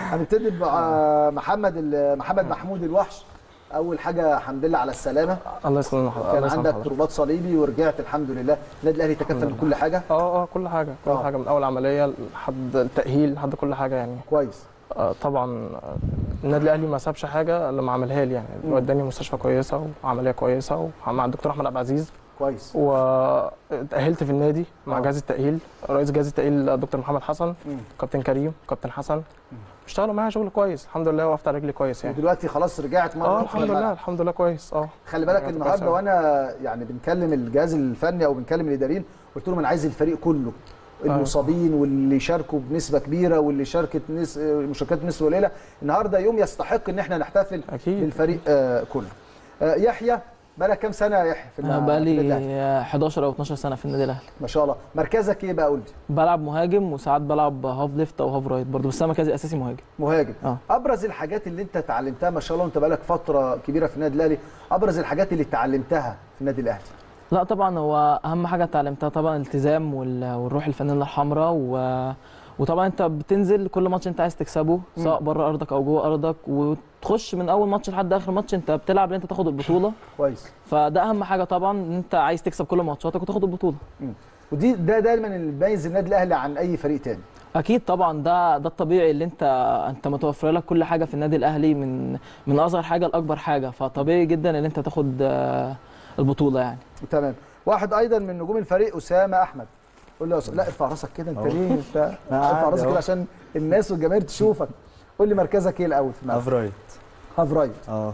هنبتدي محمد محمود الوحش. اول حاجه الحمد لله على السلامه. الله يسلمك حضرتك. كان عندك رباط صليبي ورجعت الحمد لله. النادي الاهلي تكفل بكل حاجه. كل حاجه حاجه من اول عمليه لحد التاهيل لحد كل حاجه يعني. كويس. طبعا النادي الاهلي ما سابش حاجه لما عملها لي يعني. وداني مستشفى كويسه وعمليه كويسه ومع الدكتور احمد عبد العزيز. كويس. وتاهلت في النادي مع جهاز التاهيل، رئيس جهاز التاهيل الدكتور محمد حسن، كابتن كريم، كابتن حسن، اشتغلوا معايا شغل كويس الحمد لله، وقفت على رجلي كويس يعني. ودلوقتي خلاص رجعت مره الحمد لله كويس. خلي بالك النهارده وانا يعني بنكلم الجهاز الفني او بنكلم الاداريين، قلت لهم انا عايز الفريق كله، المصابين واللي شاركوا بنسبه كبيره واللي شاركت مشاركات بنسبه قليله. النهارده يوم يستحق ان احنا نحتفل بالفريق كله. يحيى بقالك كام سنه يا يحيى في النادي؟ بقالي 11 او 12 سنه في النادي الاهلي. ما شاء الله. مركزك ايه بقى قول لي؟ بلعب مهاجم وساعات بلعب هاف ليفت او هاف رايت برضه، بس انا مركزي الاساسي مهاجم. ابرز الحاجات اللي انت اتعلمتها ما شاء الله، انت بقالك فتره كبيره في النادي الاهلي، ابرز الحاجات اللي اتعلمتها في النادي الاهلي؟ لا طبعا هو اهم حاجه اتعلمتها طبعا الالتزام والروح الفانيلا الحمراء وطبعا انت بتنزل كل ماتش انت عايز تكسبه سواء بره ارضك او جوه ارضك، وتخش من اول ماتش لحد اخر ماتش انت بتلعب ان انت تاخد البطوله. كويس. فده اهم حاجه طبعا ان انت عايز تكسب كل ماتشاتك وتاخد البطوله. ودي ده دايما اللي بيميز النادي الاهلي عن اي فريق تاني. اكيد طبعا ده الطبيعي اللي انت متوفر لك كل حاجه في النادي الاهلي من اصغر حاجه لاكبر حاجه، فطبيعي جدا ان انت تاخد البطوله يعني. تمام. واحد ايضا من نجوم الفريق اسامه احمد. قول له لا ارفع راسك كده، انت ليه انت ارفع راسك كده عشان الناس والجماهير تشوفك. قول لي مركزك ايه الاول في الملعب؟ هاف رايت.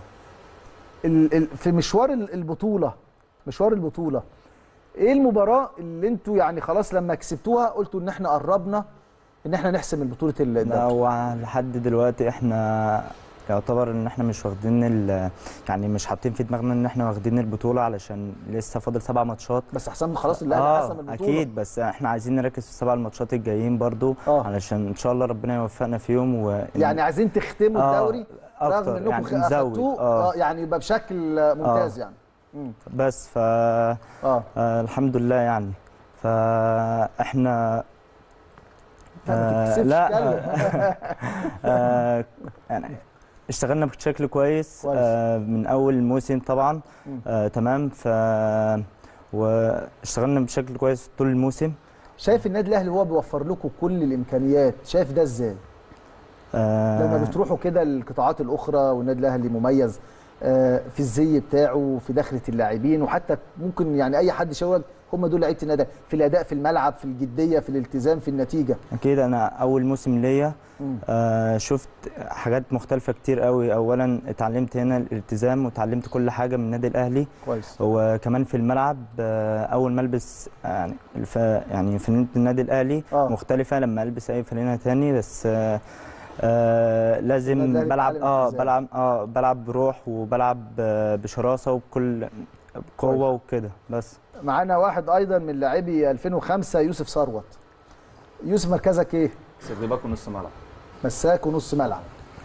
في مشوار البطوله ايه المباراه اللي انتوا يعني خلاص لما كسبتوها قلتوا ان احنا قربنا ان احنا نحسم البطوله الدوري؟ لا هو لحد دلوقتي احنا يعتبر ان احنا مش واخدين يعني مش حاطين في دماغنا ان احنا واخدين البطوله، علشان لسه فاضل 7 ماتشات. بس حسام خلاص الاهلي حسم البطوله. اكيد، بس احنا عايزين نركز في ال7 ماتشات الجايين برضو علشان ان شاء الله ربنا يوفقنا فيهم يعني عايزين تختموا الدوري رغم انكم يعني اخدتوه يعني يبقى بشكل ممتاز يعني. بس الحمد لله يعني. فاحنا لا يعني اشتغلنا بشكل كويس من اول الموسم طبعا. تمام. واشتغلنا بشكل كويس طول الموسم. شايف النادي الاهلي هو بيوفر لكم كل الامكانيات، شايف ده ازاي؟ لما بتروحوا كده القطاعات الاخرى والنادي الاهلي مميز في الزي بتاعه، في دخله اللاعبين، وحتى ممكن يعني اي حد يشاورك هم دول لعيبه النادي، في الاداء في الملعب، في الجديه، في الالتزام، في النتيجه. اكيد انا اول موسم ليا شفت حاجات مختلفه كتير قوي. اولا اتعلمت هنا الالتزام وتعلمت كل حاجه من النادي الاهلي. كويس. وكمان في الملعب اول ما البس يعني فانلة النادي الاهلي مختلفه لما البس اي فانلة ثاني، بس لازم بلعب بروح وبلعب بشراسه وبكل قوه وكده. بس معانا واحد ايضا من لاعبي 2005 يوسف ثروت. يوسف مركزك ايه؟ باك ونص ملعب. مساك ونص ملعب.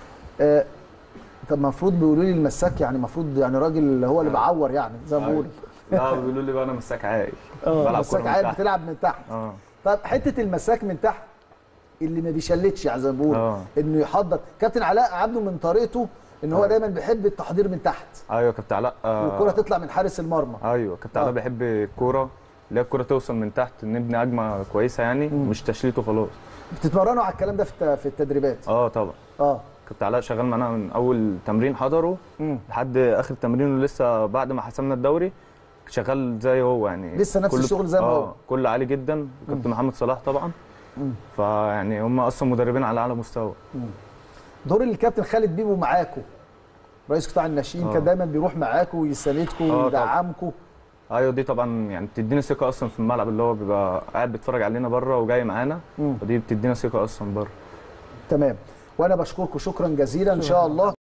طب المفروض بيقولوا لي المساك يعني المفروض يعني راجل هو اللي بعور يعني زي ما بقول. لا بيقولوا لي بقى انا مساك عاقل. مساك عاقل بتلعب من تحت. طب حته المساك من تحت اللي ما بيشلتش يعني زي ما بقول انه يحضر. كابتن علاء عبده من طريقته ان هو دايما بيحب التحضير من تحت. ايوه كابتن علاء. والكره تطلع من حارس المرمى. ايوه كابتن علاء بيحب الكوره اللي هي الكوره توصل من تحت، نبني هجمه كويسه يعني مش تشليت وخلاص. بتتمرنوا على الكلام ده في التدريبات؟ طبعا. كابتن علاء شغال معانا من اول تمرين حضره لحد اخر تمرين، ولسه بعد ما حسمنا الدوري شغال زي هو يعني. لسه نفس الشغل زي ما هو. كل عالي جدا. كابتن محمد صلاح طبعا. فيعني هم اصلا مدربين على اعلى مستوى. دور الكابتن خالد بيبو معاكم رئيس قطاع الناشئين كان دايما بيروح معاكم ويساندكم ويدعمكم. ايوه دي طبعا يعني بتدينا ثقه اصلا في الملعب، اللي هو بيبقى قاعد بيتفرج علينا بره وجاي معانا، ودي بتدينا ثقه اصلا بره. تمام. وانا بشكركم شكرا جزيلا ان شاء الله.